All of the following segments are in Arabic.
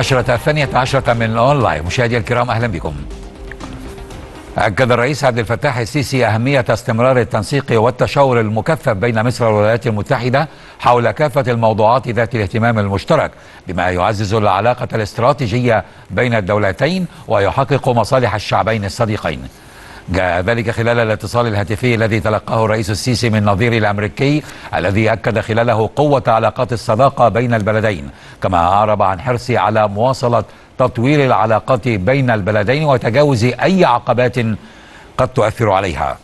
النشرة 12 من أونلاين. مشاهدي الكرام أهلا بكم. أكد الرئيس عبد الفتاح السيسي أهمية استمرار التنسيق والتشاور المكثف بين مصر والولايات المتحدة حول كافة الموضوعات ذات الاهتمام المشترك، بما يعزز العلاقة الاستراتيجية بين الدولتين ويحقق مصالح الشعبين الصديقين. جاء ذلك خلال الاتصال الهاتفي الذي تلقاه الرئيس السيسي من نظيره الأمريكي، الذي أكد خلاله قوة علاقات الصداقة بين البلدين، كما أعرب عن حرصه على مواصلة تطوير العلاقات بين البلدين وتجاوز أي عقبات قد تؤثر عليها.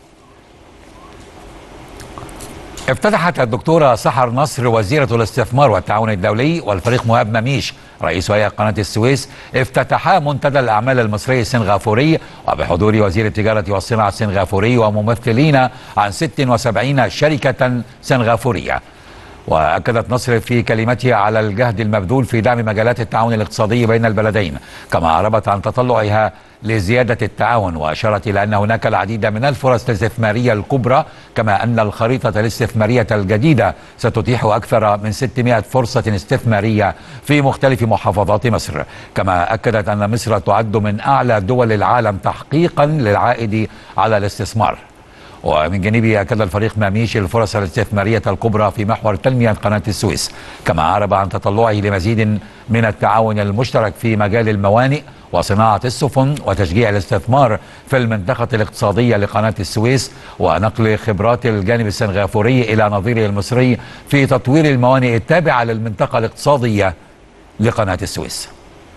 افتتحت الدكتورة سحر نصر وزيرة الاستثمار والتعاون الدولي والفريق مهاب مميش رئيس هيئة قناة السويس افتتحا منتدى الأعمال المصري السنغافوري، وبحضور وزير التجارة والصناعة السنغافوري وممثلين عن 76 شركة سنغافورية. وأكدت نصر في كلمتها على الجهد المبذول في دعم مجالات التعاون الاقتصادي بين البلدين، كما أعربت عن تطلعها لزيادة التعاون، وأشارت إلى أن هناك العديد من الفرص الاستثمارية الكبرى، كما أن الخريطة الاستثمارية الجديدة ستتيح أكثر من 600 فرصة استثمارية في مختلف محافظات مصر. كما أكدت أن مصر تعد من أعلى دول العالم تحقيقا للعائد على الاستثمار. ومن جانبه أكد الفريق مميش الفرص الاستثمارية الكبرى في محور تنمية قناة السويس، كما أعرب عن تطلعه لمزيد من التعاون المشترك في مجال الموانئ وصناعة السفن وتشجيع الاستثمار في المنطقة الاقتصادية لقناة السويس، ونقل خبرات الجانب السنغافوري إلى نظيره المصري في تطوير الموانئ التابعة للمنطقة الاقتصادية لقناة السويس.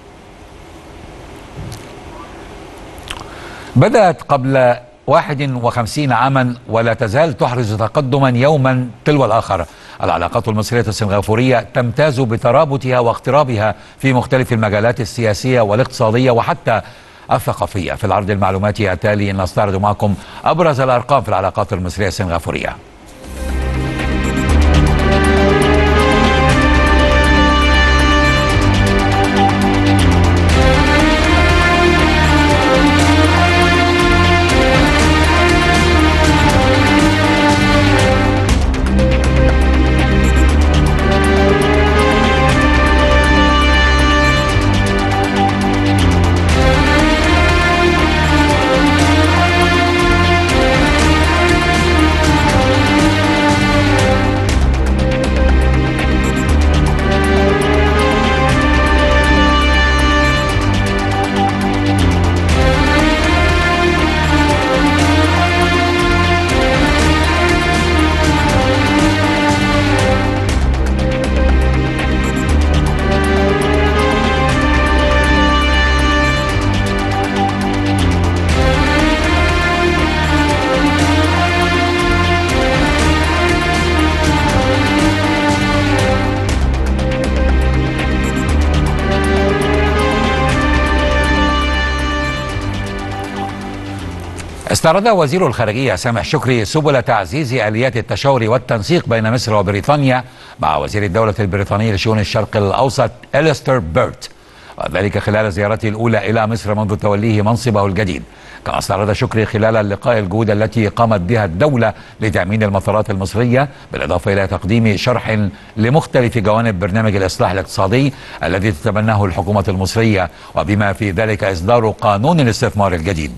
بدأت قبل 51 عاما ولا تزال تحرز تقدما يوما تلو الآخر العلاقات المصرية السنغافورية، تمتاز بترابطها واقترابها في مختلف المجالات السياسية والاقتصادية وحتى الثقافية. في العرض المعلوماتي التالي نستعرض معكم أبرز الأرقام في العلاقات المصرية السنغافورية. استعرض وزير الخارجية سامح شكري سبل تعزيز آليات التشاور والتنسيق بين مصر وبريطانيا مع وزير الدولة البريطاني لشؤون الشرق الأوسط أليستر بيرت، وذلك خلال زيارته الأولى إلى مصر منذ توليه منصبه الجديد. كما استعرض شكري خلال اللقاء الجهود التي قامت بها الدولة لتأمين المطارات المصرية، بالإضافة إلى تقديم شرح لمختلف جوانب برنامج الإصلاح الاقتصادي الذي تتبناه الحكومة المصرية، وبما في ذلك إصدار قانون الاستثمار الجديد.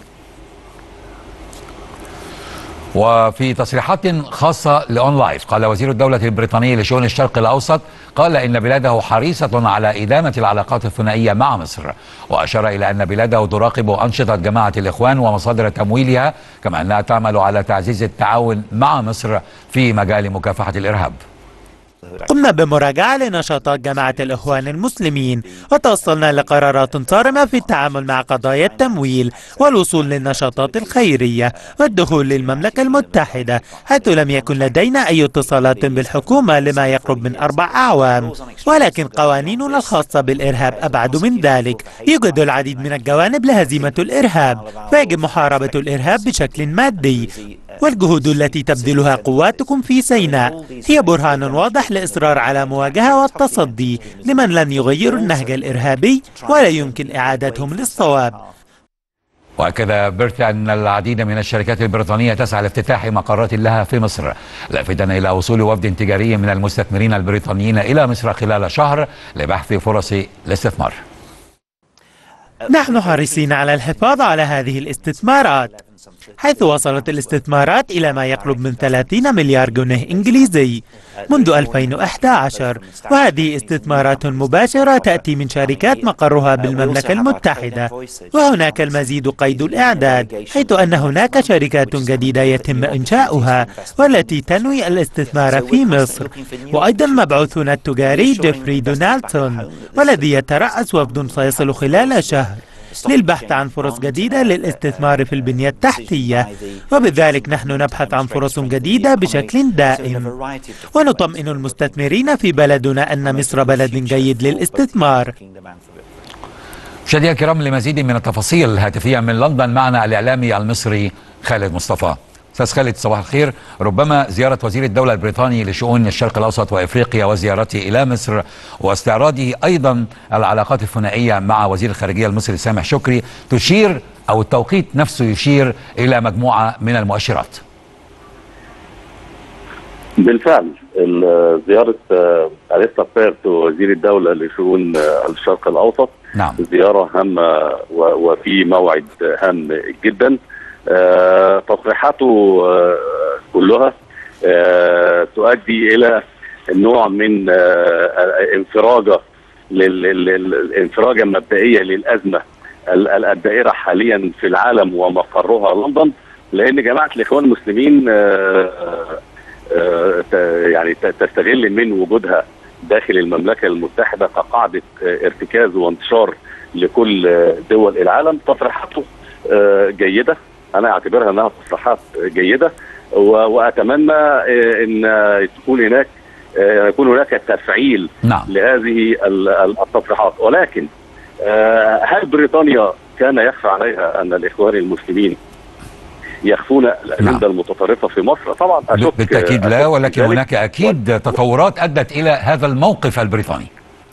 وفي تصريحات خاصة لأونلاين قال وزير الدولة البريطاني لشؤون الشرق الأوسط قال إن بلاده حريصة على إدامة العلاقات الثنائية مع مصر، وأشار إلى أن بلاده تراقب أنشطة جماعة الإخوان ومصادر تمويلها، كما أنها تعمل على تعزيز التعاون مع مصر في مجال مكافحة الإرهاب. قمنا بمراجعة لنشاطات جماعة الإخوان المسلمين، وتوصلنا لقرارات صارمة في التعامل مع قضايا التمويل والوصول للنشاطات الخيرية والدخول للمملكة المتحدة، حيث لم يكن لدينا أي اتصالات بالحكومة لما يقرب من 4 أعوام. ولكن قوانيننا الخاصة بالإرهاب أبعد من ذلك. يوجد العديد من الجوانب لهزيمة الإرهاب، فيجب محاربة الإرهاب بشكل مادي، والجهود التي تبذلها قواتكم في سيناء هي برهان واضح لإصرار على مواجهة والتصدي لمن لن يغيروا النهج الإرهابي ولا يمكن إعادتهم للصواب. وأكد بيرت أن العديد من الشركات البريطانية تسعى لافتتاح مقرات لها في مصر، لافتا إلى وصول وفد تجاري من المستثمرين البريطانيين إلى مصر خلال شهر لبحث فرص الاستثمار. نحن حريصين على الحفاظ على هذه الاستثمارات، حيث وصلت الاستثمارات إلى ما يقرب من 30 مليار جنيه إنجليزي منذ 2011، وهذه استثمارات مباشرة تأتي من شركات مقرها بالمملكة المتحدة. وهناك المزيد قيد الإعداد، حيث أن هناك شركات جديدة يتم إنشاؤها والتي تنوي الاستثمار في مصر، وأيضا مبعوثنا التجاري جيفري دونالدسون، والذي يترأس وفد سيصل خلال شهر للبحث عن فرص جديدة للاستثمار في البنية التحتية، وبذلك نحن نبحث عن فرص جديدة بشكل دائم، ونطمئن المستثمرين في بلدنا أن مصر بلد جيد للاستثمار. مشاهدينا الكرام، لمزيد من التفاصيل الهاتفية من لندن معنا الإعلامي المصري خالد مصطفى. أستاذ خالد، صباح الخير. ربما زيارة وزير الدولة البريطاني لشؤون الشرق الأوسط وإفريقيا وزيارته إلى مصر واستعراضه أيضا العلاقات الثنائية مع وزير الخارجية المصري سامح شكري تشير، أو التوقيت نفسه يشير إلى مجموعة من المؤشرات. بالفعل زيارة أليسا بيرت وزير الدولة لشؤون الشرق الأوسط نعم. زيارة هامة وفي موعد هام جدا. تصريحاته كلها تؤدي إلى نوع من انفراجة مبدئية للأزمة الدائرة حاليا في العالم ومقرها لندن، لأن جماعة الإخوان المسلمين يعني تستغل من وجودها داخل المملكة المتحدة كقاعدة ارتكاز وانتشار لكل دول العالم. تصريحاته جيدة، أنا أعتبرها أنها تصريحات جيدة، وأتمنى أن يكون هناك تفعيل لهذه التصريحات. ولكن هل بريطانيا كان يخفى عليها أن الإخوان المسلمين يخفون الأجندة المتطرفة في مصر؟ طبعا بالتأكيد لا، ولكن هناك أكيد تطورات أدت إلى هذا الموقف البريطاني.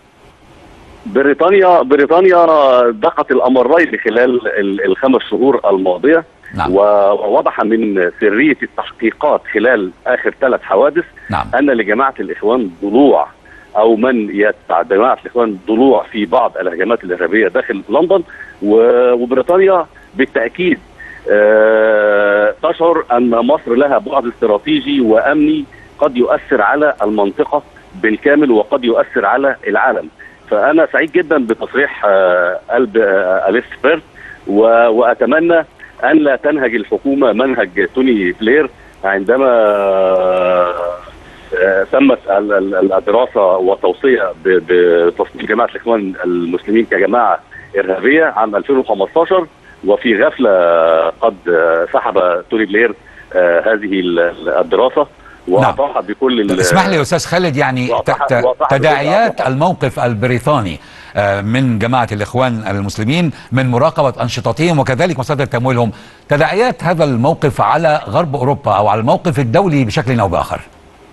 بريطانيا دقت الأمرين خلال ال5 شهور الماضية. نعم. ووضح من سرية التحقيقات خلال آخر 3 حوادث. نعم. أن لجماعة الإخوان ضلوع، أو من يتبع جماعة الإخوان ضلوع في بعض الهجمات الإرهابية داخل لندن، وبريطانيا بالتأكيد تشعر أن مصر لها بعد استراتيجي وأمني قد يؤثر على المنطقة بالكامل وقد يؤثر على العالم. فأنا سعيد جدا بتصريح أليسا بيرت، وأتمنى أن لا تنهج الحكومة منهج توني بلير عندما تمت الدراسة وتوصية بتصنيف جماعة الإخوان المسلمين كجماعة إرهابية عام 2015، وفي غفلة قد سحب توني بلير هذه الدراسة وأعطاها بكل اسمح لي أستاذ خالد، يعني تداعيات الموقف البريطاني من جماعة الإخوان المسلمين من مراقبة أنشطتهم وكذلك مصادر تمويلهم، تداعيات هذا الموقف على غرب أوروبا أو على الموقف الدولي بشكل أو بآخر؟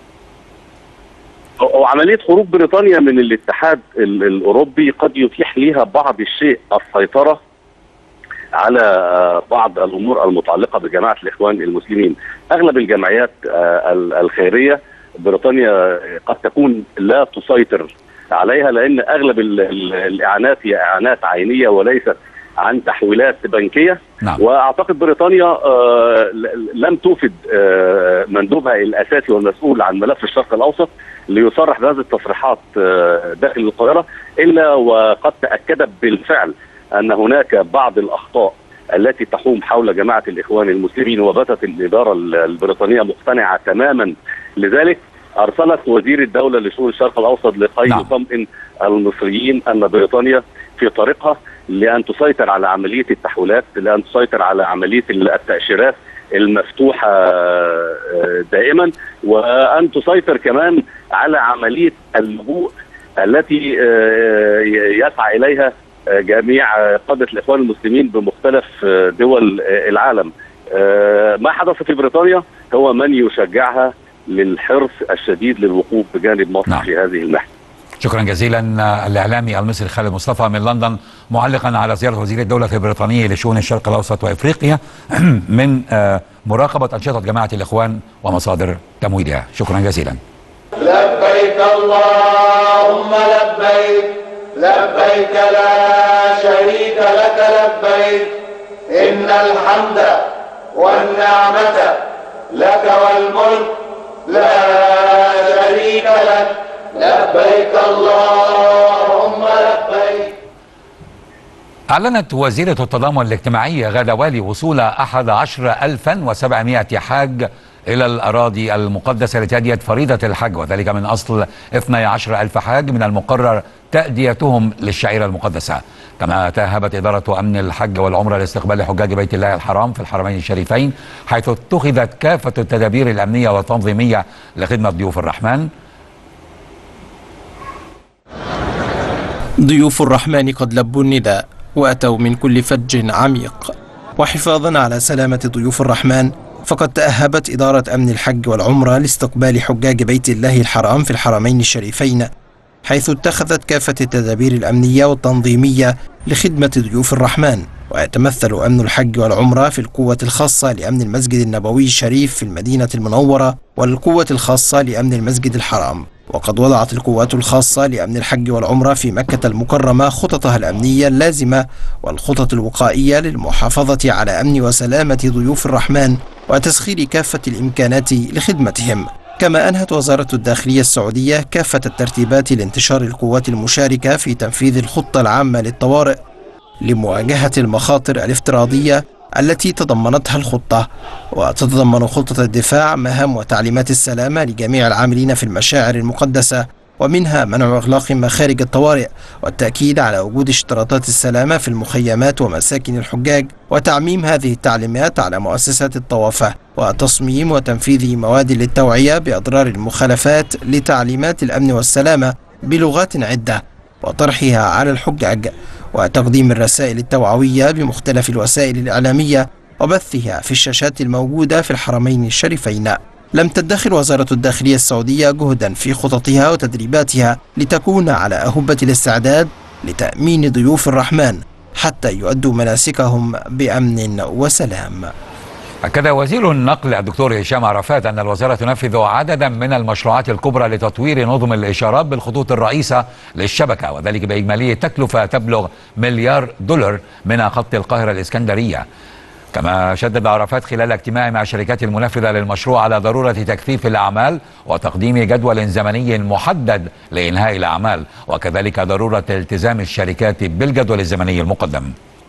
وعملية خروج بريطانيا من الاتحاد الأوروبي قد يتيح لها بعض الشيء السيطرة على بعض الأمور المتعلقة بجماعة الإخوان المسلمين. أغلب الجمعيات الخيرية بريطانيا قد تكون لا تسيطر عليها، لأن أغلب الإعانات هي إعانات عينية وليست عن تحويلات بنكية. نعم. وأعتقد بريطانيا لم توفد مندوبها الأساسي والمسؤول عن ملف الشرق الأوسط ليصرح بهذه التصريحات داخل القاهرة، إلا وقد تأكدت بالفعل أن هناك بعض الأخطاء التي تحوم حول جماعة الإخوان المسلمين، وباتت الإدارة البريطانية مقتنعة تماما. لذلك أرسلت وزير الدولة لشؤون الشرق الأوسط لكي يطمئن المصريين أن بريطانيا في طريقها لأن تسيطر على عملية التحويلات، لأن تسيطر على عملية التأشيرات المفتوحة دائما، وأن تسيطر كمان على عملية اللجوء التي يسعى إليها جميع قادة الإخوان المسلمين بمختلف دول العالم. ما حدث في بريطانيا هو من يشجعها للحرص الشديد للوقوف بجانب مصر في هذه المحنة. شكرا جزيلا الإعلامي المصري خالد مصطفى من لندن، معلقا على زيارة وزير الدولة البريطانية لشؤون الشرق الأوسط وإفريقيا من مراقبة أنشطة جماعة الإخوان ومصادر تمويلها. شكرا جزيلا. لبيك اللهم لبيك، لبيك لا شريك لك لبيك إن الحمد والنعمة لك والملك لا شريك لك لبيك اللهم لبيك. أعلنت وزيرة التضامن الاجتماعي غادة والي وصول 11,700 حاج إلى الأراضي المقدسة لتأدية فريضة الحج، وذلك من أصل 12,000 حاج من المقرر تأديتهم للشعيرة المقدسة. كما تاهبت إدارة أمن الحج والعمرة لاستقبال حجاج بيت الله الحرام في الحرمين الشريفين، حيث اتخذت كافة التدابير الأمنية والتنظيمية لخدمة ضيوف الرحمن. ضيوف الرحمن قد لبوا النداء وأتوا من كل فج عميق، وحفاظا على سلامة ضيوف الرحمن فقد تأهبت إدارة أمن الحج والعمرة لاستقبال حجاج بيت الله الحرام في الحرمين الشريفين، حيث اتخذت كافة التدابير الأمنية والتنظيمية لخدمة ضيوف الرحمن. ويتمثل أمن الحج والعمرة في القوة الخاصة لأمن المسجد النبوي الشريف في المدينة المنورة والقوة الخاصة لأمن المسجد الحرام. وقد وضعت القوات الخاصة لأمن الحج والعمرة في مكة المكرمة خططها الأمنية اللازمة والخطط الوقائية للمحافظة على أمن وسلامة ضيوف الرحمن وتسخير كافة الإمكانات لخدمتهم. كما أنهت وزارة الداخلية السعودية كافة الترتيبات لانتشار القوات المشاركة في تنفيذ الخطة العامة للطوارئ لمواجهة المخاطر الافتراضية التي تضمنتها الخطة، وتتضمن خطة الدفاع مهام وتعليمات السلامة لجميع العاملين في المشاعر المقدسة، ومنها منع إغلاق مخارج الطوارئ والتأكيد على وجود اشتراطات السلامة في المخيمات ومساكن الحجاج، وتعميم هذه التعليمات على مؤسسات الطوافة، وتصميم وتنفيذ مواد للتوعية بأضرار المخالفات لتعليمات الأمن والسلامة بلغات عدة وطرحها على الحجاج، وتقديم الرسائل التوعوية بمختلف الوسائل الإعلامية وبثها في الشاشات الموجودة في الحرمين الشريفين. لم تدخر وزارة الداخلية السعودية جهدا في خططها وتدريباتها لتكون على أهبة الاستعداد لتأمين ضيوف الرحمن حتى يؤدوا مناسكهم بأمن وسلام. أكد وزير النقل الدكتور هشام عرفات أن الوزارة تنفذ عددا من المشروعات الكبرى لتطوير نظم الإشارات بالخطوط الرئيسة للشبكة، وذلك بإجمالية تكلفة تبلغ $1 مليار من خط القاهرة الإسكندرية. كما شدد عرفات خلال اجتماع مع الشركات المنفذة للمشروع على ضرورة تكثيف الأعمال وتقديم جدول زمني محدد لإنهاء الأعمال، وكذلك ضرورة التزام الشركات بالجدول الزمني المقدم.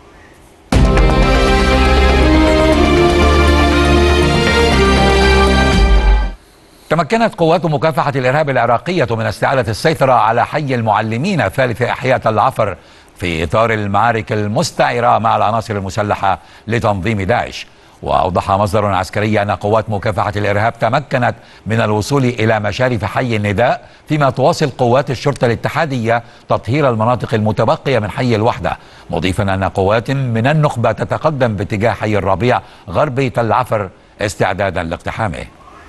تمكنت قوات مكافحة الإرهاب العراقية من استعادة السيطرة على حي المعلمين ثالث أحياء العفر في إطار المعارك المستعرة مع العناصر المسلحة لتنظيم داعش. وأوضح مصدر عسكري أن قوات مكافحة الإرهاب تمكنت من الوصول إلى مشارف حي النداء، فيما تواصل قوات الشرطة الاتحادية تطهير المناطق المتبقية من حي الوحدة، مضيفا أن قوات من النخبة تتقدم باتجاه حي الربيع غربي تل عفر استعدادا لاقتحامه.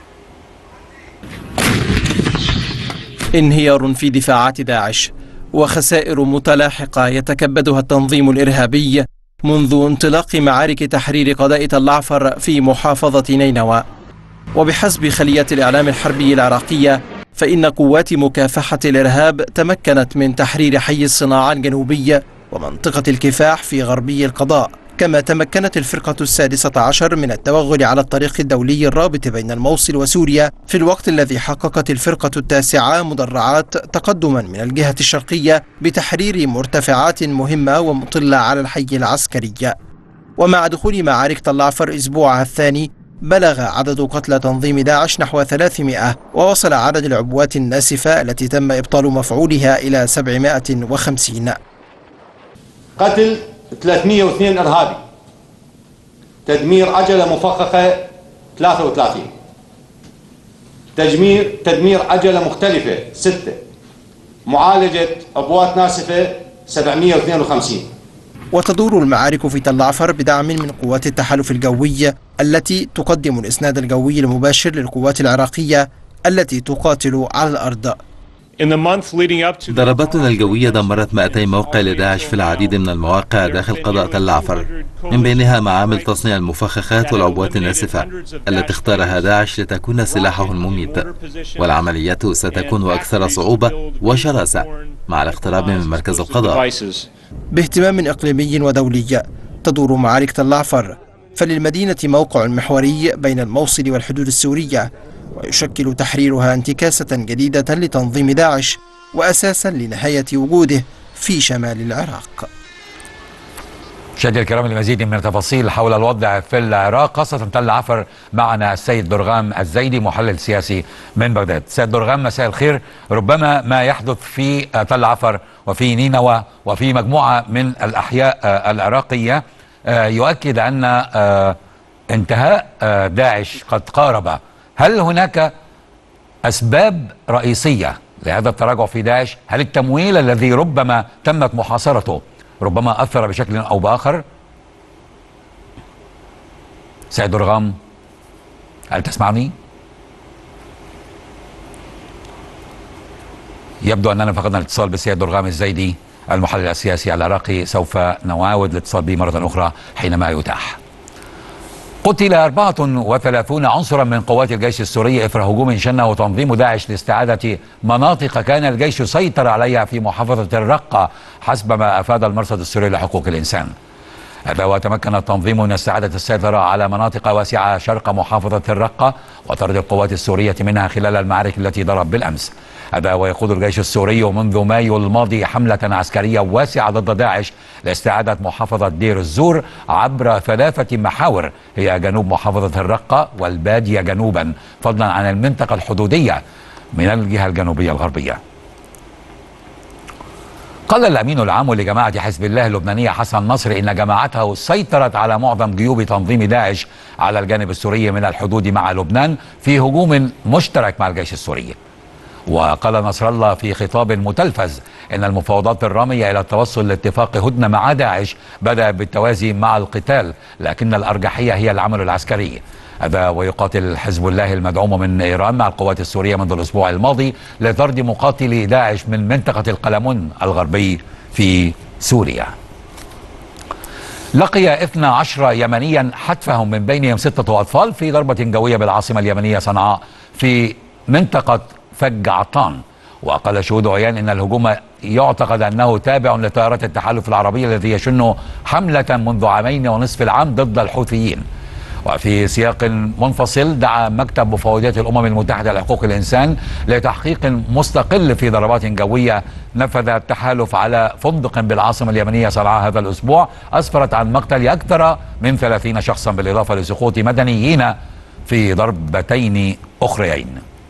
انهيار في دفاعات داعش وخسائر متلاحقة يتكبدها التنظيم الإرهابي منذ انطلاق معارك تحرير قضاء تل عفر في محافظة نينوى. وبحسب خلية الإعلام الحربي العراقية فإن قوات مكافحة الإرهاب تمكنت من تحرير حي الصناعة الجنوبية ومنطقة الكفاح في غربي القضاء. كما تمكنت الفرقة 16 من التوغل على الطريق الدولي الرابط بين الموصل وسوريا، في الوقت الذي حققت الفرقة 9 مدرعات تقدما من الجهة الشرقية بتحرير مرتفعات مهمة ومطلة على الحي العسكري. ومع دخول معارك تل عفر أسبوعها الثاني بلغ عدد قتلى تنظيم داعش نحو 300، ووصل عدد العبوات الناسفة التي تم إبطال مفعولها إلى 750. قتل 302 إرهابي، تدمير عجلة مفخخة 33، تدمير عجلة مختلفة 6، معالجة عبوات ناسفة 752. وتدور المعارك في تل عفر بدعم من قوات التحالف الجوي التي تقدم الإسناد الجوي المباشر للقوات العراقية التي تقاتل على الأرض. ضرباتنا الجوية دمرت 200 موقع لداعش في العديد من المواقع داخل قضاء تل عفر، من بينها معامل تصنيع المفخخات والعبوات الناسفة التي اختارها داعش لتكون سلاحه المميت، والعمليات ستكون أكثر صعوبة وشراسة مع الاقتراب من مركز القضاء. باهتمام إقليمي ودولي، تدور معارك تل عفر، فللمدينة موقع محوري بين الموصل والحدود السورية، ويشكل تحريرها انتكاسة جديدة لتنظيم داعش وأساسا لنهاية وجوده في شمال العراق. مشاهدينا الكرام، لمزيد من التفاصيل حول الوضع في العراق خاصة تل عفر معنا السيد درغام الزيدي محلل سياسي من بغداد. سيد درغام، مساء الخير. ربما ما يحدث في تل عفر وفي نينوى وفي مجموعة من الأحياء العراقية يؤكد أن انتهاء داعش قد قارب. هل هناك أسباب رئيسية لهذا التراجع في داعش؟ هل التمويل الذي ربما تمت محاصرته ربما أثر بشكل أو بآخر؟ سيد درغام، هل تسمعني؟ يبدو أننا فقدنا الاتصال بالسيد درغام الزيدي المحلل السياسي العراقي. سوف نعاود الاتصال به مرة أخرى حينما يتاح. قتل 34 عنصرا من قوات الجيش السوري إثر هجوم شنه تنظيم داعش لاستعادة مناطق كان الجيش سيطر عليها في محافظة الرقة حسب ما أفاد المرصد السوري لحقوق الإنسان. هذا وتمكن التنظيم من استعادة السيطرة على مناطق واسعة شرق محافظة الرقة وطرد القوات السورية منها خلال المعارك التي ضرب بالأمس. هذا ويخوض الجيش السوري منذ مايو الماضي حملة عسكرية واسعة ضد داعش لاستعادة محافظة دير الزور عبر 3 محاور هي جنوب محافظة الرقة والبادية جنوبا، فضلا عن المنطقة الحدودية من الجهة الجنوبية الغربية. قال الأمين العام لجماعة حزب الله اللبنانية حسن نصر إن جماعته سيطرت على معظم جيوب تنظيم داعش على الجانب السوري من الحدود مع لبنان في هجوم مشترك مع الجيش السوري. وقال نصر الله في خطاب متلفز إن المفاوضات الرامية إلى التوصل لاتفاق هدنة مع داعش بدأ بالتوازي مع القتال، لكن الأرجحية هي العمل العسكري. هذا ويقاتل حزب الله المدعوم من إيران مع القوات السورية منذ الأسبوع الماضي لطرد مقاتلي داعش من منطقة القلمون الغربي في سوريا. لقي 12 يمنيا حتفهم من بينهم 6 أطفال في ضربة جوية بالعاصمة اليمنية صنعاء في منطقة فج عطان. وقال شهود عيان إن الهجوم يعتقد أنه تابع لطائرات التحالف العربي الذي يشن حملة منذ 2.5 عام ضد الحوثيين. وفي سياق منفصل دعا مكتب مفوضية الأمم المتحدة لحقوق الإنسان لتحقيق مستقل في ضربات جوية نفذ التحالف على فندق بالعاصمة اليمنية صنعاء هذا الأسبوع أسفرت عن مقتل أكثر من 30 شخصا بالإضافة لسقوط مدنيين في ضربتين أخريين.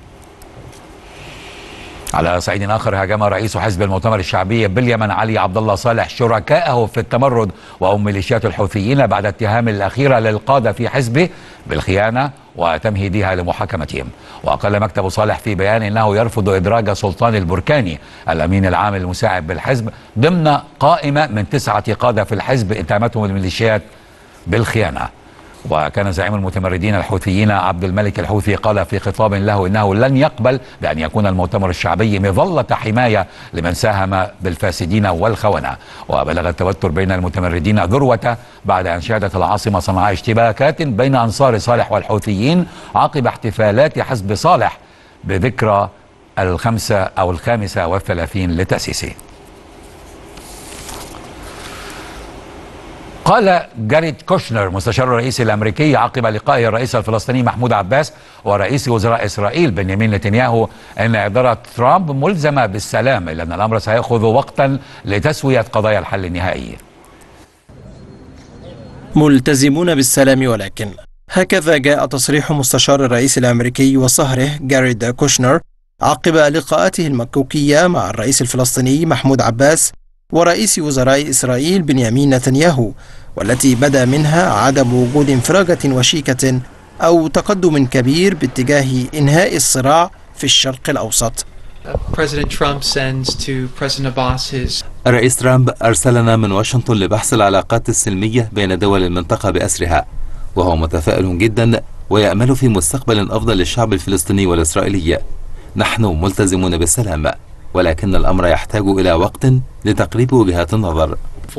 على صعيد آخر، هاجم رئيس حزب المؤتمر الشعبي باليمن علي عبد الله صالح شركائه في التمرد وهم ميليشيات الحوثيين بعد اتهام الأخيرة للقادة في حزبه بالخيانة وتمهيدها لمحاكمتهم. وقال مكتب صالح في بيان إنه يرفض إدراج سلطان البركاني الأمين العام المساعد بالحزب ضمن قائمة من 9 قادة في الحزب اتهمتهم الميليشيات بالخيانة. وكان زعيم المتمردين الحوثيين عبد الملك الحوثي قال في خطاب له إنه لن يقبل بأن يكون المؤتمر الشعبي مظلة حماية لمن ساهم بالفاسدين والخونة. وبلغ التوتر بين المتمردين ذروة بعد أن شهدت العاصمة صنعاء اشتباكات بين أنصار صالح والحوثيين عقب احتفالات حزب صالح بذكرى 35 لتأسيسه. قال جاريد كوشنر مستشار الرئيس الأمريكي عقب لقائه الرئيس الفلسطيني محمود عباس ورئيس وزراء إسرائيل بنيامين نتنياهو أن إدارة ترامب ملزمة بالسلام، إلا أن الأمر سيأخذ وقتا لتسوية قضايا الحل النهائي. ملتزمون بالسلام، ولكن هكذا جاء تصريح مستشار الرئيس الأمريكي وصهره جاريد كوشنر عقب لقاءاته المكوكية مع الرئيس الفلسطيني محمود عباس ورئيس وزراء إسرائيل بنيامين نتنياهو، والتي بدا منها عدم وجود انفراجة وشيكة أو تقدم كبير باتجاه إنهاء الصراع في الشرق الأوسط. الرئيس ترامب أرسلنا من واشنطن لبحث العلاقات السلمية بين دول المنطقة بأسرها، وهو متفائل جدا ويأمل في مستقبل أفضل للشعب الفلسطيني والإسرائيلي. نحن ملتزمون بالسلام، ولكن الأمر يحتاج إلى وقت لتقريب وجهات النظر.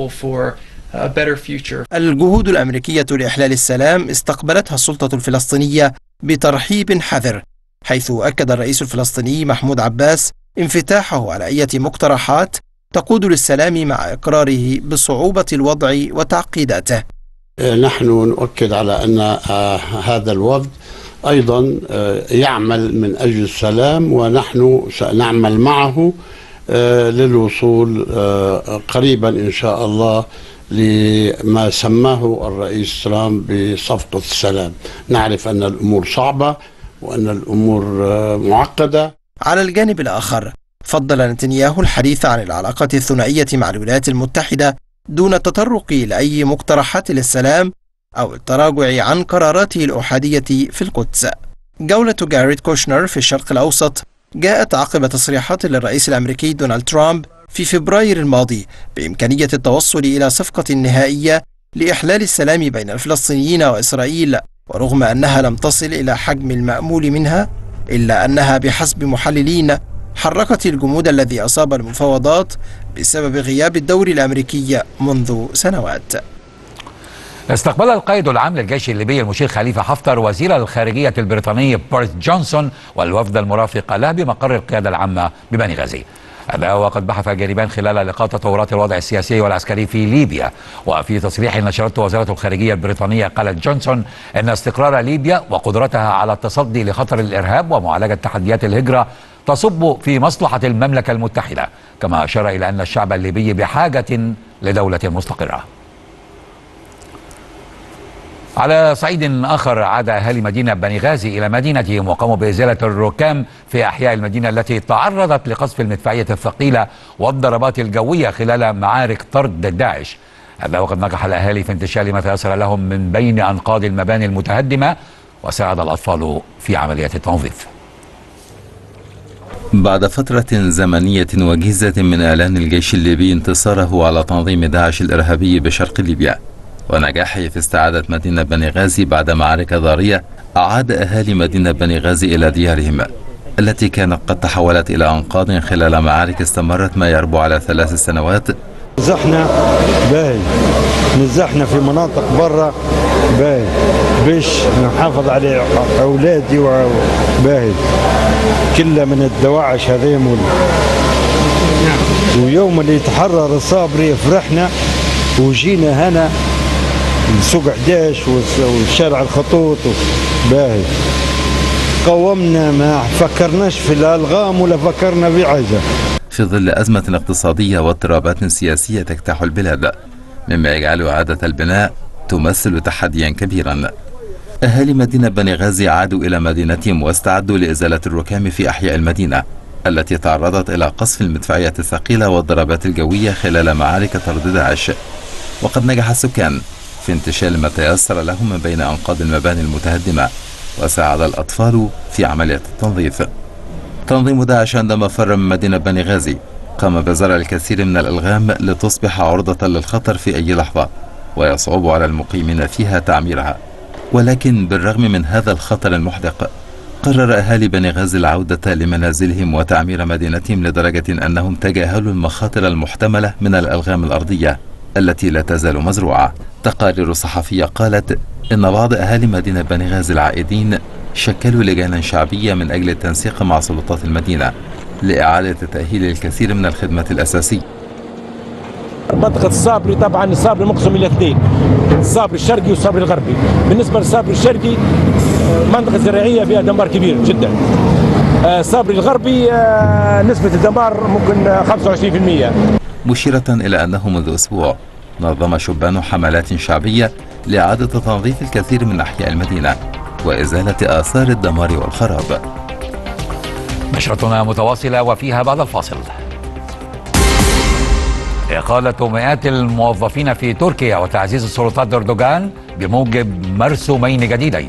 الجهود الأمريكية لإحلال السلام استقبلتها السلطة الفلسطينية بترحيب حذر، حيث أكد الرئيس الفلسطيني محمود عباس انفتاحه على أي مقترحات تقود للسلام مع إقراره بصعوبة الوضع وتعقيداته. نحن نؤكد على أن هذا الوفد أيضا يعمل من أجل السلام، ونحن سنعمل معه للوصول قريبا إن شاء الله لما سماه الرئيس ترامب بصفقة السلام. نعرف أن الأمور صعبة وأن الأمور معقدة. على الجانب الآخر فضل نتنياهو الحديث عن العلاقات الثنائية مع الولايات المتحدة دون التطرق لأي مقترحات للسلام أو التراجع عن قراراته الأحادية في القدس. جولة جاريت كوشنر في الشرق الأوسط جاءت عقب تصريحات للرئيس الأمريكي دونالد ترامب في فبراير الماضي بإمكانية التوصل إلى صفقة نهائية لإحلال السلام بين الفلسطينيين وإسرائيل، ورغم أنها لم تصل إلى حجم المأمول منها إلا أنها بحسب محللين حركت الجمود الذي أصاب المفاوضات بسبب غياب الدور الأمريكي منذ سنوات. استقبل القائد العام للجيش الليبي المشير خليفة حفتر وزير الخارجية البريطاني بوريس جونسون والوفد المرافق له بمقر القيادة العامة ببني غازي. هذا وقد بحث الجانبان خلال لقاء تطورات الوضع السياسي والعسكري في ليبيا. وفي تصريح نشرته وزارة الخارجية البريطانية قالت جونسون أن استقرار ليبيا وقدرتها على التصدي لخطر الإرهاب ومعالجة تحديات الهجرة تصب في مصلحة المملكة المتحدة، كما أشار إلى أن الشعب الليبي بحاجة لدولة مستقرة. على صعيد آخر، عاد أهالي مدينة بني غازي إلى مدينتهم وقاموا بإزالة الركام في أحياء المدينة التي تعرضت لقصف المدفعية الثقيلة والضربات الجوية خلال معارك طرد داعش. هذا وقد نجح الأهالي في انتشال ما تيسر لهم من بين أنقاض المباني المتهدمة، وساعد الأطفال في عملية التنظيف. بعد فترة زمنية وجيزة من إعلان الجيش الليبي انتصاره على تنظيم داعش الإرهابي بشرق ليبيا ونجاحه في استعادة مدينة بني غازي بعد معارك ضارية، أعاد أهالي مدينة بني غازي إلى ديارهم التي كانت قد تحولت إلى أنقاض خلال معارك استمرت ما يربو على 3 سنوات. نزحنا باهي، نزحنا في مناطق برا باهي باش نحافظ على أولادي وباهي كلها من الدواعش هذيم. ويوم اللي يتحرر الصابري فرحنا وجينا هنا سوق 11 والشارع الخطوط باهي قومنا، ما فكرناش في الألغام ولا فكرنا في حاجة. في ظل أزمة اقتصادية واضطرابات سياسية تجتاح البلاد، مما يجعل إعادة البناء تمثل تحديا كبيرا. أهالي مدينة بني غازي عادوا إلى مدينتهم واستعدوا لإزالة الركام في أحياء المدينة التي تعرضت إلى قصف المدفعية الثقيلة والضربات الجوية خلال معارك طرد داعش. وقد نجح السكان في انتشال ما تيسر لهم من بين أنقاض المباني المتهدمة، وساعد الأطفال في عملية التنظيف. تنظيم داعش عندما فر من مدينة بني غازي قام بزرع الكثير من الألغام لتصبح عرضة للخطر في أي لحظة، ويصعب على المقيمين فيها تعميرها. ولكن بالرغم من هذا الخطر المحدق، قرر أهالي بني غازي العودة لمنازلهم وتعمير مدينتهم لدرجة أنهم تجاهلوا المخاطر المحتملة من الألغام الأرضية التي لا تزال مزروعة. تقارير صحفية قالت إن بعض أهالي مدينة بني غازي العائدين شكلوا لجانا شعبية من أجل التنسيق مع سلطات المدينة لإعادة تأهيل الكثير من الخدمات الأساسية. منطقة الصابري طبعا الصابري مقسم إلى 2، الصابري الشرقي والصابري الغربي. بالنسبة للصابري الشرقي منطقة زراعية فيها دمار كبير جدا. الصابري الغربي نسبة الدمار ممكن 25%. مشيرة إلى أنه منذ أسبوع نظم شبان حملات شعبية لإعادة تنظيف الكثير من أحياء المدينة وإزالة آثار الدمار والخراب. نشرتنا متواصلة وفيها بعد الفاصل. إقالة مئات الموظفين في تركيا وتعزيز السلطات أردوغان بموجب مرسومين جديدين.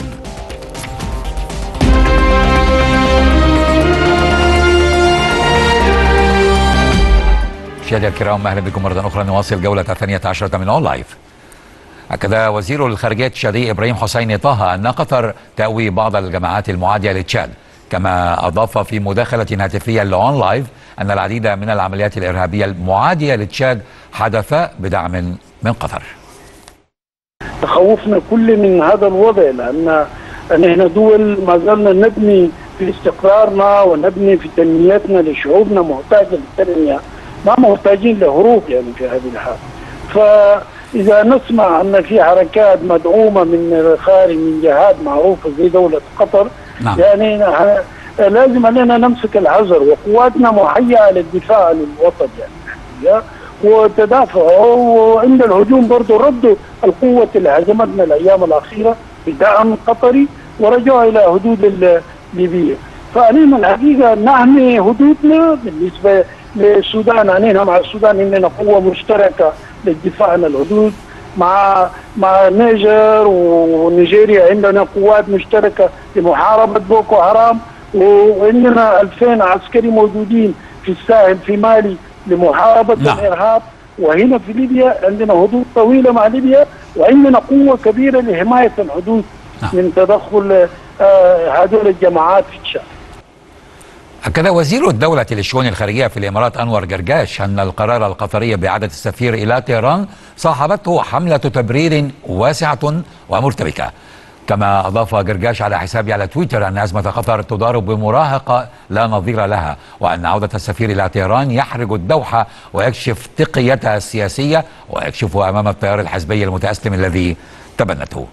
مشاهدينا الكرام، اهلا بكم مره اخرى. نواصل جوله 12 من اون لايف. اكد وزير الخارجيه التشادي ابراهيم حسين طه ان قطر تأوي بعض الجماعات المعاديه لتشاد، كما اضاف في مداخله هاتفيه لاون لايف ان العديد من العمليات الارهابيه المعاديه لتشاد حدث بدعم من قطر. تخوفنا كل من هذا الوضع، لان نحن دول ما زلنا نبني في استقرارنا ونبني في تنميتنا لشعوبنا محتاجه للتنميه. ما محتاجين لهروب يعني في هذه الحال. فإذا نسمع أن في حركات مدعومة من الخارج من جهات معروفة زي دولة قطر، نعم. يعني لازم أننا نمسك الحذر، وقواتنا مهيئة للدفاع عن الوطن يعني وتدافعوا، وعند الهجوم برضه ردوا القوة اللي هزمتنا الأيام الأخيرة بدعم قطري ورجعوا إلى حدود الليبية. فعلينا الحقيقة نحمي حدودنا. بالنسبة للسودان علينا مع السودان إننا قوة مشتركة للدفاع عن الحدود، مع نيجر ونيجيريا عندنا قوات مشتركة لمحاربة بوكو حرام، وعندنا 2000 عسكري موجودين في الساحل في مالي لمحاربة الإرهاب، وهنا في ليبيا عندنا حدود طويلة مع ليبيا، وعندنا قوة كبيرة لحماية الحدود من تدخل هذول الجماعات في الشارع. أكد وزير الدولة للشؤون الخارجية في الإمارات أنور جرجاش أن القرار القطري بإعادة السفير إلى طهران صاحبته حملة تبرير واسعة ومرتبكة. كما أضاف جرجاش على حسابه على تويتر أن أزمة قطر تدار بمراهقة لا نظير لها، وأن عودة السفير إلى طهران يحرج الدوحة ويكشف تقيتها السياسية ويكشفها أمام التيار الحزبي المتأسلم الذي تبنته.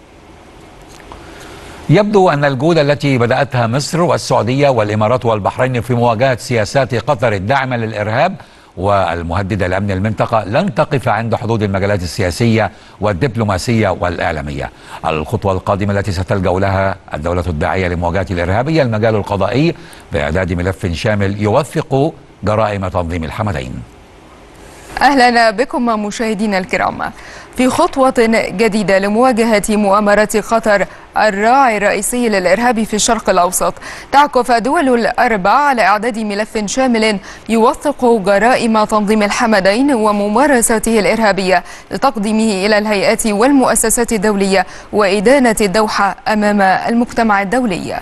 يبدو أن الجهود التي بدأتها مصر والسعودية والإمارات والبحرين في مواجهة سياسات قطر الداعمة للإرهاب والمهددة لأمن المنطقة لن تقف عند حدود المجالات السياسية والدبلوماسية والإعلامية. الخطوة القادمة التي ستلجأ لها الدولة الداعية لمواجهة الإرهاب هي المجال القضائي بإعداد ملف شامل يوثق جرائم تنظيم الحمدين. أهلا بكم مشاهدينا الكرام. في خطوة جديدة لمواجهة مؤامرة قطر الراعي الرئيسي للإرهاب في الشرق الأوسط، تعكف دول الأربع على إعداد ملف شامل يوثق جرائم تنظيم الحمدين وممارساته الإرهابية لتقديمه إلى الهيئات والمؤسسات الدولية وإدانة الدوحة أمام المجتمع الدولي.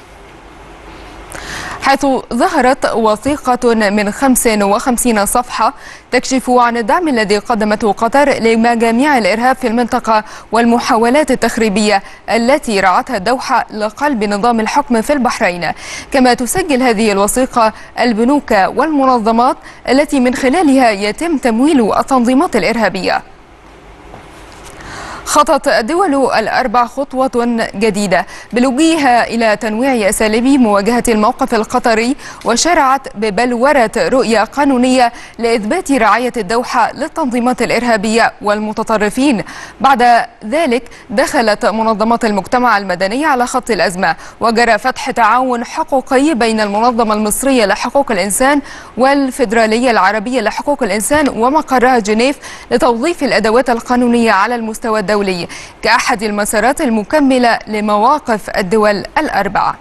حيث ظهرت وثيقة من 55 صفحة تكشف عن الدعم الذي قدمته قطر لمجاميع الإرهاب في المنطقة والمحاولات التخريبية التي رعتها الدوحة لقلب نظام الحكم في البحرين. كما تسجل هذه الوثيقة البنوك والمنظمات التي من خلالها يتم تمويل التنظيمات الإرهابية. خطت الدول الأربع خطوة جديدة بلجوئها إلى تنويع أساليب مواجهة الموقف القطري، وشرعت ببلورة رؤية قانونية لإثبات رعاية الدوحة للتنظيمات الإرهابية والمتطرفين. بعد ذلك دخلت منظمات المجتمع المدني على خط الأزمة، وجرى فتح تعاون حقوقي بين المنظمة المصرية لحقوق الإنسان والفيدرالية العربية لحقوق الإنسان ومقرها جنيف لتوظيف الأدوات القانونية على المستوى الدولي كأحد المسارات المكملة لمواقف الدول الأربعة.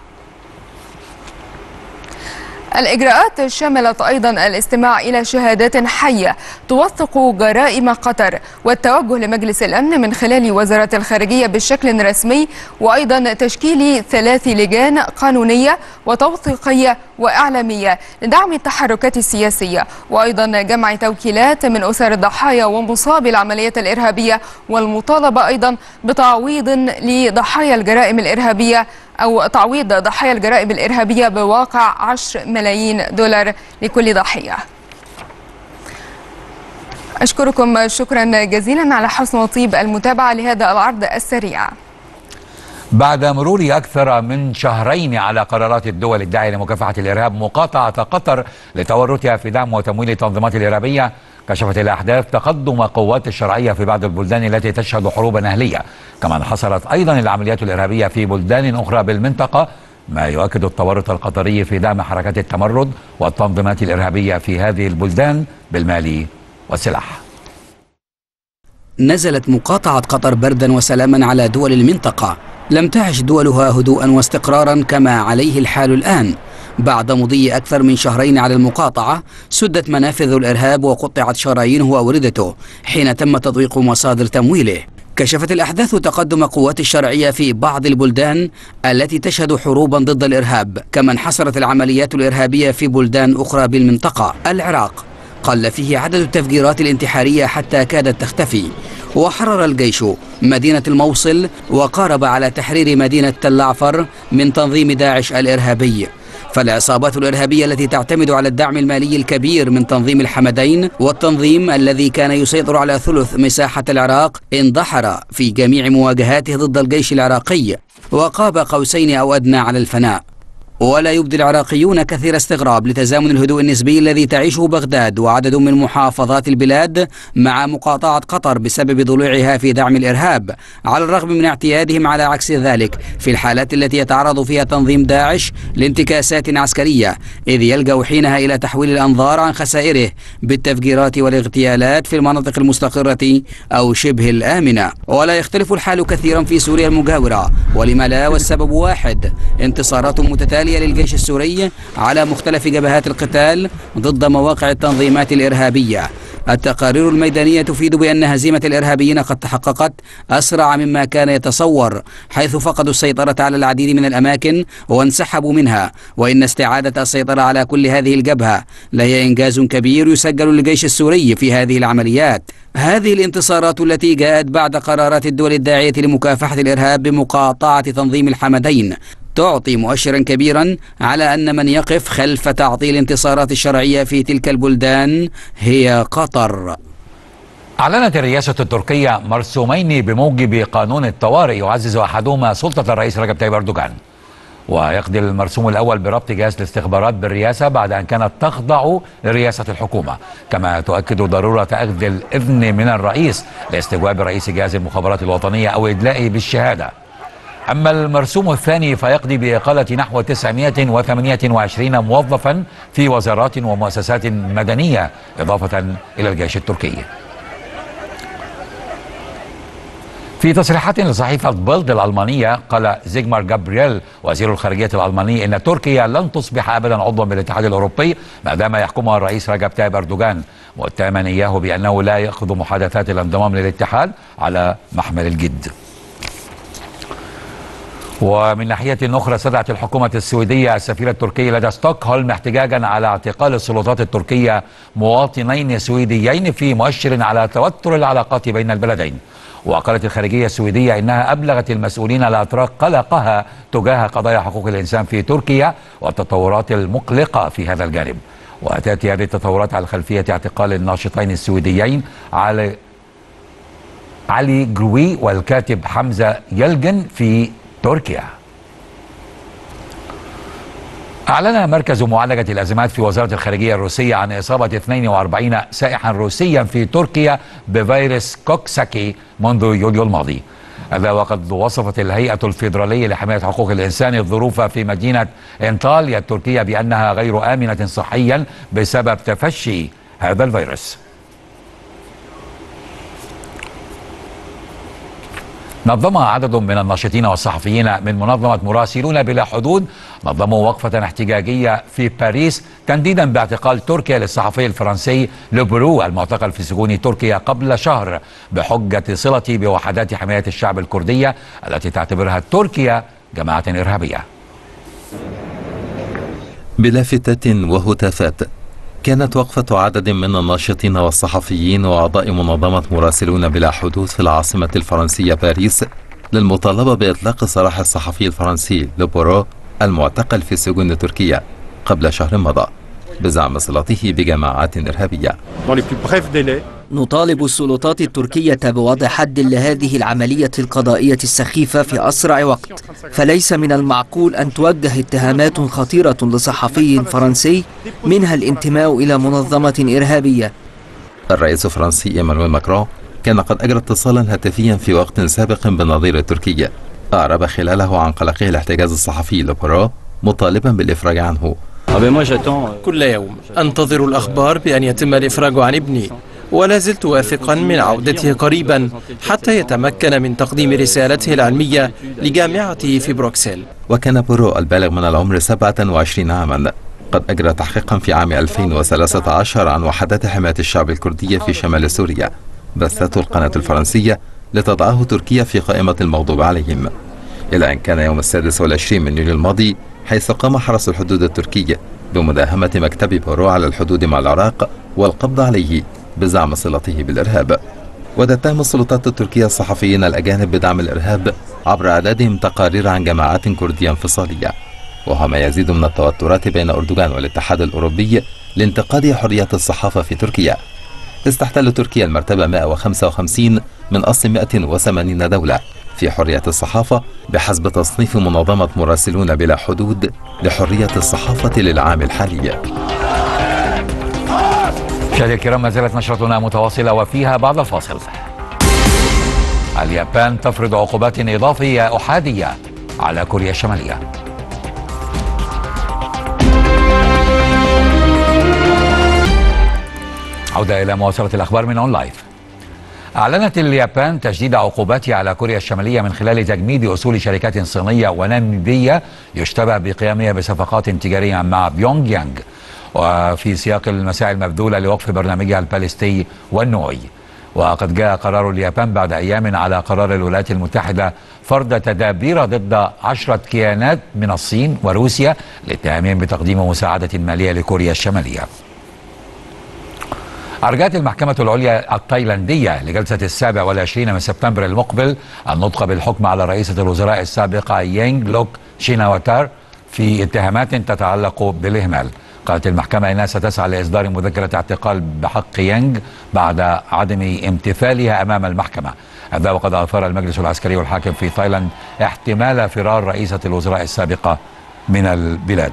الإجراءات شملت أيضا الاستماع إلى شهادات حية توثق جرائم قطر والتوجه لمجلس الأمن من خلال وزارة الخارجية بشكل رسمي، وأيضا تشكيل 3 لجان قانونية وتوثيقية وإعلامية لدعم التحركات السياسية، وأيضا جمع توكيلات من أسر الضحايا ومصابي العمليات الإرهابية، والمطالبة أيضا بتعويض لضحايا الجرائم الإرهابية أو تعويض ضحايا الجرائم الإرهابية بواقع 10 ملايين دولار لكل ضحية. أشكركم شكرا جزيلا على حسن وطيب المتابعة لهذا العرض السريع. بعد مرور أكثر من شهرين على قرارات الدول الداعية لمكافحة الإرهاب مقاطعة قطر لتورطها في دعم وتمويل التنظيمات الإرهابية، كشفت الأحداث تقدم قوات الشرعية في بعض البلدان التي تشهد حروبا أهلية، كما انحصرت أيضا العمليات الإرهابية في بلدان أخرى بالمنطقة، ما يؤكد التورط القطري في دعم حركات التمرد والتنظيمات الإرهابية في هذه البلدان بالمال والسلاح. نزلت مقاطعة قطر بردا وسلاما على دول المنطقة لم تعش دولها هدوءا واستقرارا كما عليه الحال الآن. بعد مضي أكثر من شهرين على المقاطعة سدت منافذ الإرهاب وقطعت شرايينه وأوردته حين تم تضييق مصادر تمويله. كشفت الأحداث تقدم قوات الشرعية في بعض البلدان التي تشهد حروبا ضد الإرهاب، كما انحصرت العمليات الإرهابية في بلدان أخرى بالمنطقة. العراق قل فيه عدد التفجيرات الانتحارية حتى كادت تختفي، وحرر الجيش مدينة الموصل وقارب على تحرير مدينة تل عفر من تنظيم داعش الإرهابي. فالعصابات الإرهابية التي تعتمد على الدعم المالي الكبير من تنظيم الحمدين، والتنظيم الذي كان يسيطر على ثلث مساحة العراق، اندحر في جميع مواجهاته ضد الجيش العراقي وقاب قوسين أو أدنى على الفناء. ولا يبدي العراقيون كثير استغراب لتزامن الهدوء النسبي الذي تعيشه بغداد وعدد من محافظات البلاد مع مقاطعة قطر بسبب ضلوعها في دعم الإرهاب، على الرغم من اعتيادهم على عكس ذلك في الحالات التي يتعرض فيها تنظيم داعش لانتكاسات عسكرية، إذ يلجأ حينها إلى تحويل الأنظار عن خسائره بالتفجيرات والاغتيالات في المناطق المستقرة أو شبه الآمنة. ولا يختلف الحال كثيرا في سوريا المجاورة، ولما لا، والسبب واحد: انتصارات متتالية للجيش السوري على مختلف جبهات القتال ضد مواقع التنظيمات الإرهابية. التقارير الميدانية تفيد بأن هزيمة الإرهابيين قد تحققت أسرع مما كان يتصور، حيث فقدوا السيطرة على العديد من الأماكن وانسحبوا منها، وإن استعادة السيطرة على كل هذه الجبهة لهي إنجاز كبير يسجل للجيش السوري في هذه العمليات. هذه الانتصارات التي جاءت بعد قرارات الدول الداعية لمكافحة الإرهاب بمقاطعة تنظيم الحمدين تعطي مؤشرا كبيرا على أن من يقف خلف تعطيل الانتصارات الشرعية في تلك البلدان هي قطر. أعلنت الرئاسة التركية مرسومين بموجب قانون الطوارئ يعزز أحدهما سلطة الرئيس رجب طيب أردوغان، ويقضي المرسوم الأول بربط جهاز الاستخبارات بالرئاسة بعد أن كانت تخضع لرئاسة الحكومة، كما تؤكد ضرورة أخذ الإذن من الرئيس لاستجواب رئيس جهاز المخابرات الوطنية أو إدلائه بالشهادة. أما المرسوم الثاني فيقضي بإقالة نحو 928 موظفا في وزارات ومؤسسات مدنية إضافة إلى الجيش التركي. في تصريحات لصحيفة بيلد الألمانية قال زيغمار جابرييل وزير الخارجية الألماني إن تركيا لن تصبح أبدا عضوا بالاتحاد الأوروبي ما دام يحكمها الرئيس رجب طيب أردوغان، متهما إياه بأنه لا يأخذ محادثات الانضمام للاتحاد على محمل الجد. ومن ناحية أخرى استدعت الحكومة السويدية السفير التركي لدى ستوكهولم احتجاجا على اعتقال السلطات التركية مواطنين سويديين في مؤشر على توتر العلاقات بين البلدين. وقالت الخارجية السويدية إنها أبلغت المسؤولين الأتراك قلقها تجاه قضايا حقوق الإنسان في تركيا والتطورات المقلقة في هذا الجانب. وتأتي هذه التطورات على خلفية اعتقال الناشطين السويديين علي جروي والكاتب حمزة يلجن في تركيا. أعلن مركز معالجة الأزمات في وزارة الخارجية الروسية عن إصابة 42 سائحا روسيا في تركيا بفيروس كوكساكي منذ يوليو الماضي. هذا وقد وصفت الهيئة الفيدرالية لحماية حقوق الإنسان الظروف في مدينة انطاليا التركية بأنها غير آمنة صحيا بسبب تفشي هذا الفيروس. نظم عدد من الناشطين والصحفيين من منظمة مراسلون بلا حدود نظموا وقفة احتجاجية في باريس تنديدا باعتقال تركيا للصحفي الفرنسي لوبرو المعتقل في سجون تركيا قبل شهر بحجة صلته بوحدات حماية الشعب الكردية التي تعتبرها تركيا جماعة إرهابية. بلافتات وهتافات كانت وقفة عدد من الناشطين والصحفيين وأعضاء منظمة مراسلون بلا حدود في العاصمة الفرنسية باريس للمطالبة بإطلاق سراح الصحفي الفرنسي لوبورو المعتقل في سجون تركيا قبل شهر مضى بزعم صلته بجماعات إرهابية. نطالب السلطات التركية بوضع حد لهذه العملية القضائية السخيفة في أسرع وقت، فليس من المعقول أن توجه اتهامات خطيرة لصحفي فرنسي منها الانتماء إلى منظمة إرهابية. الرئيس الفرنسي إيمانويل ماكرون كان قد أجرى اتصالا هاتفيا في وقت سابق بالنظير التركي أعرب خلاله عن قلقه الاحتجاز الصحفي لوبورو مطالبا بالإفراج عنه. كل يوم أنتظر الأخبار بأن يتم الإفراج عن ابني، ولا زلت واثقا من عودته قريبا حتى يتمكن من تقديم رسالته العلمية لجامعته في بروكسل. وكان بورو البالغ من العمر 27 عاما قد أجرى تحقيقا في عام 2013 عن وحدات حماية الشعب الكردية في شمال سوريا بثته القناة الفرنسية لتضعه تركيا في قائمة المغضوب عليهم، إلى أن كان يوم 26 من يوليو الماضي حيث قام حرس الحدود التركي بمداهمة مكتب بورو على الحدود مع العراق والقبض عليه بزعم صلته بالإرهاب. وتتهم السلطات التركية الصحفيين الأجانب بدعم الإرهاب عبر إعدادهم تقارير عن جماعات كردية انفصالية. وهو ما يزيد من التوترات بين أردوغان والاتحاد الأوروبي لانتقاد حرية الصحافة في تركيا. تستحتل تركيا المرتبة 155 من أصل 180 دولة في حرية الصحافة بحسب تصنيف منظمة مراسلون بلا حدود لحرية الصحافة للعام الحالي. مشاهدينا الكرام، ما زالت نشرتنا متواصلة وفيها بعد الفاصل. اليابان تفرض عقوبات إضافية أحادية على كوريا الشمالية. عودة إلى مواصلة الأخبار من أون لايف. أعلنت اليابان تجديد عقوباتها على كوريا الشمالية من خلال تجميد أصول شركات صينية وناميبية يشتبه بقيامها بصفقات تجارية مع بيونغ يانغ، وفي سياق المساعي المبذولة لوقف برنامجها البالستي والنووي. وقد جاء قرار اليابان بعد أيام على قرار الولايات المتحدة فرض تدابير ضد 10 كيانات من الصين وروسيا لاتهامهم بتقديم مساعدة مالية لكوريا الشمالية. أرجعت المحكمة العليا التايلاندية لجلسة 27 من سبتمبر المقبل النطق بالحكم على رئيسة الوزراء السابقة يينغ لوك شيناواتار في اتهامات تتعلق بالإهمال. قالت المحكمة إنها ستسعى لإصدار مذكرة اعتقال بحق يانغ بعد عدم امتثالها أمام المحكمة. هذا وقد أثار المجلس العسكري والحاكم في تايلاند احتمال فرار رئيسة الوزراء السابقة من البلاد.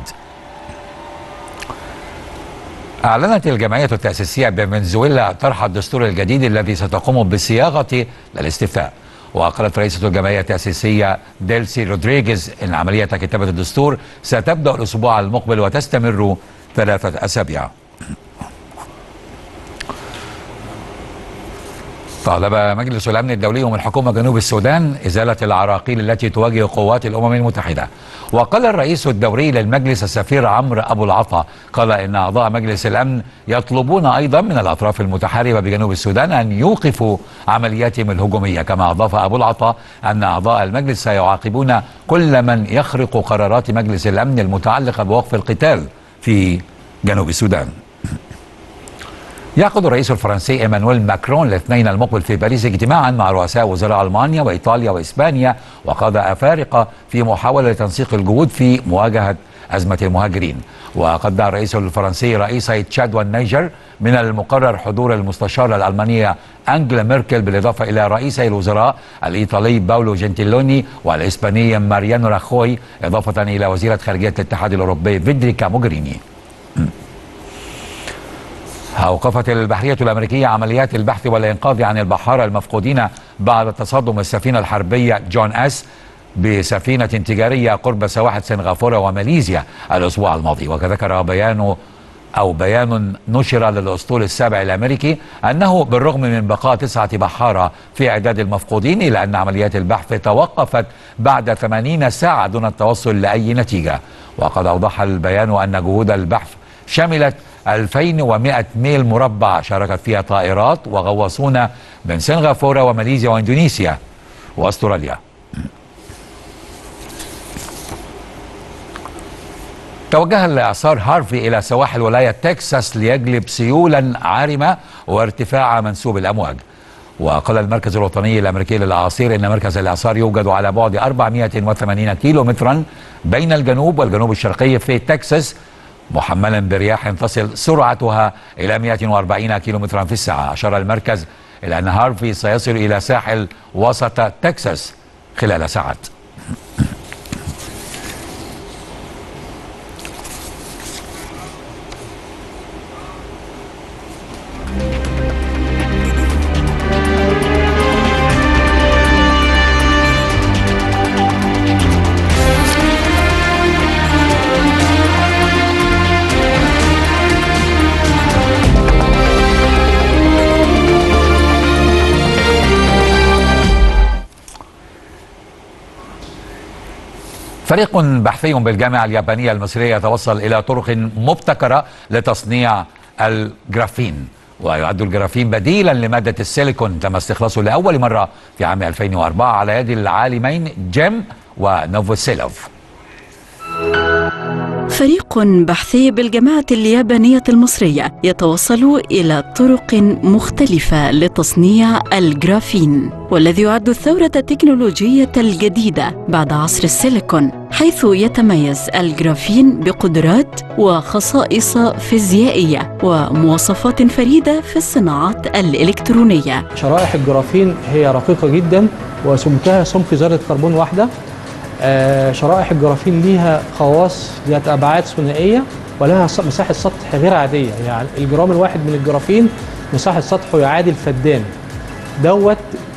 أعلنت الجمعية التأسيسية بفنزويلا طرح الدستور الجديد الذي ستقوم بصياغة للاستفتاء. وقالت رئيسة الجمعية التأسيسية ديلسي رودريغيز إن عملية كتابة الدستور ستبدأ الأسبوع المقبل وتستمر 3 أسابيع. طالب مجلس الأمن الدولي من حكومة جنوب السودان إزالة العراقيل التي تواجه قوات الأمم المتحدة. وقال الرئيس الدوري للمجلس السفير عمرو أبو العطا قال إن أعضاء مجلس الأمن يطلبون أيضا من الأطراف المتحاربة بجنوب السودان أن يوقفوا عملياتهم الهجومية. كما أضاف أبو العطا أن أعضاء المجلس سيعاقبون كل من يخرق قرارات مجلس الأمن المتعلقة بوقف القتال في جنوب السودان. يعقد الرئيس الفرنسي إيمانويل ماكرون الاثنين المقبل في باريس اجتماعا مع رؤساء وزراء ألمانيا وإيطاليا وإسبانيا وقادة أفارقة في محاولة لتنسيق الجهود في مواجهة أزمة المهاجرين. وقد دعا الرئيس الفرنسي رئيسي تشاد والنيجر من المقرر حضور المستشارة الألمانية أنجلا ميركل بالإضافة إلى رئيسي الوزراء الإيطالي باولو جنتيلوني والإسباني ماريانو راخوي إضافة إلى وزيرة خارجية الاتحاد الأوروبي فيدريكا موغريني. أوقفت البحرية الأمريكية عمليات البحث والإنقاذ عن البحارة المفقودين بعد تصادم السفينة الحربية جون اس بسفينة تجارية قرب سواحل سنغافورة وماليزيا الأسبوع الماضي. وذكر بيان نشر للأسطول السابع الأمريكي أنه بالرغم من بقاء 9 بحارة في إعداد المفقودين إلا أن عمليات البحث توقفت بعد 80 ساعة دون التوصل لأي نتيجة. وقد أوضح البيان أن جهود البحث شملت 2100 ميل مربع شاركت فيها طائرات وغواصون من سنغافورة وماليزيا واندونيسيا واستراليا. توجه الإعصار هارفي إلى سواحل ولاية تكساس ليجلب سيولا عارمة وارتفاع منسوب الأمواج. وقال المركز الوطني الأمريكي للأعاصير إن مركز الإعصار يوجد على بعد 480 كيلومترا بين الجنوب والجنوب الشرقي في تكساس، محملا برياح تصل سرعتها إلى 140 كيلومترا في الساعة. أشار المركز إلى أن هارفي سيصل إلى ساحل وسط تكساس خلال ساعات. فريق بحثي بالجامعة اليابانية المصرية توصل إلى طرق مبتكرة لتصنيع الجرافين. ويعد الجرافين بديلا لمادة السيليكون تم استخلاصه لأول مرة في عام 2004 على يد العالمين جيم ونوفوسيلوف. في فريق بحثي بالجامعة اليابانية المصرية يتوصل إلى طرق مختلفة لتصنيع الجرافين، والذي يعد الثورة التكنولوجية الجديدة بعد عصر السيليكون، حيث يتميز الجرافين بقدرات وخصائص فيزيائية ومواصفات فريدة في الصناعات الإلكترونية. شرائح الجرافين هي رقيقة جدا وسمكها سمك ذرة كربون واحدة. شرائح الجرافين ليها خواص ذات أبعاد ثنائية ولها مساحة سطح غير عادية، يعني الجرام الواحد من الجرافين مساحة سطحه يعادل فدان. دوت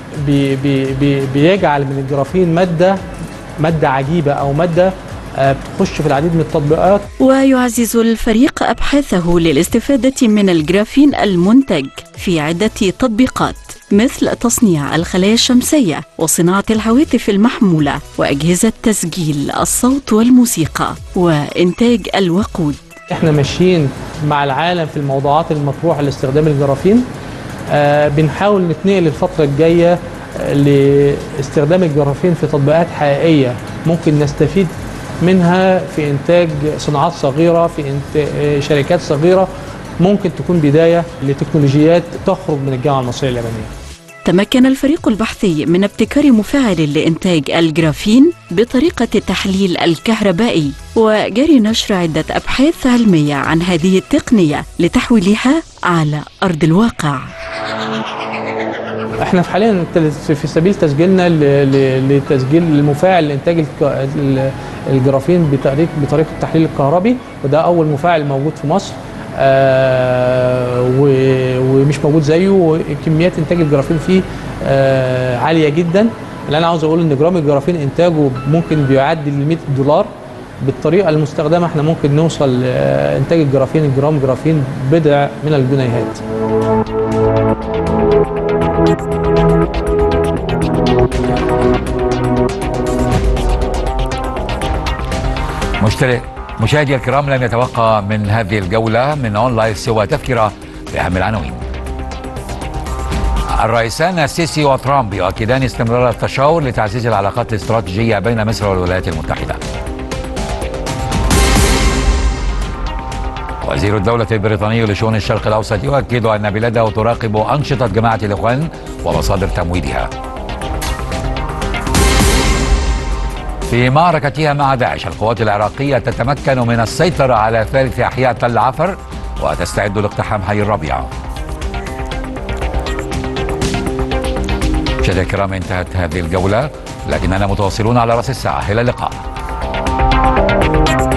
بيجعل من الجرافين مادة عجيبة أو مادة بتخش في العديد من التطبيقات. ويعزز الفريق أبحاثه للاستفادة من الجرافين المنتج في عدة تطبيقات، مثل تصنيع الخلايا الشمسية وصناعة الهواتف المحمولة وأجهزة تسجيل الصوت والموسيقى وإنتاج الوقود. احنا ماشيين مع العالم في الموضوعات المطروحة لاستخدام الجرافين. بنحاول نتنقل الفترة الجاية لاستخدام الجرافين في تطبيقات حقيقية ممكن نستفيد منها في إنتاج صناعات صغيرة، في شركات صغيرة، ممكن تكون بداية لتكنولوجيات تخرج من الجامعة المصرية اليابانية. تمكن الفريق البحثي من ابتكار مفاعل لإنتاج الجرافين بطريقة التحليل الكهربائي، وجري نشر عدة أبحاث علمية عن هذه التقنية لتحويلها على أرض الواقع. احنا حاليا في سبيل تسجيلنا لتسجيل المفاعل لإنتاج الجرافين بطريقة التحليل الكهربي، وده أول مفاعل موجود في مصر ومش موجود زيه، وكميات إنتاج الجرافين فيه عالية جدا. اللي أنا عاوز أقول إن جرام الجرافين إنتاجه ممكن بيعدي $100. بالطريقة المستخدمة احنا ممكن نوصل إنتاج الجرافين، الجرام جرافين بضع من الجنيهات. مشاهدي الكرام، لم يتبقى من هذه الجولة من أون لايف سوى تذكرة بأهم العناوين. الرئيسان السيسي وترامب يؤكدان استمرار التشاور لتعزيز العلاقات الاستراتيجية بين مصر والولايات المتحدة. وزير الدولة البريطاني لشؤون الشرق الأوسط يؤكد أن بلاده تراقب أنشطة جماعة الإخوان ومصادر تمويلها. في معركتها مع داعش، القوات العراقية تتمكن من السيطرة على ثالث أحياء تل عفر وتستعد لاقتحام حي الربيع. مشاهدينا الكرام، انتهت هذه الجولة، لكننا متواصلون على رأس الساعة. إلى اللقاء.